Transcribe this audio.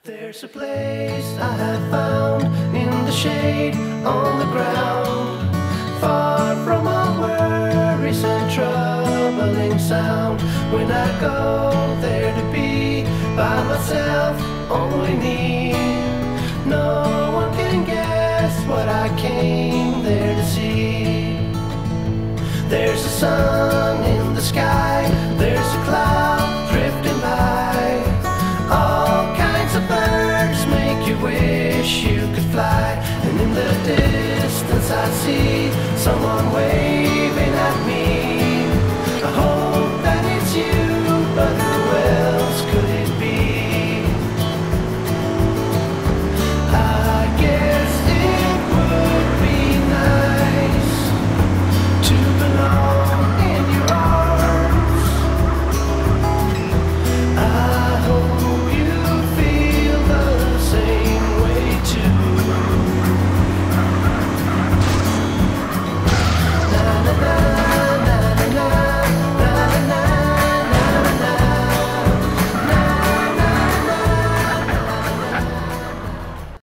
There's a place I have found in the shade on the ground, far from all worries and troubling sound. When I go there to be by myself, only me, no one can guess what I came there to see. There's a sun in the sky, there's a cloud drifting by, all kinds of birds make you wish you could fly. And in the distance I see someone waiting.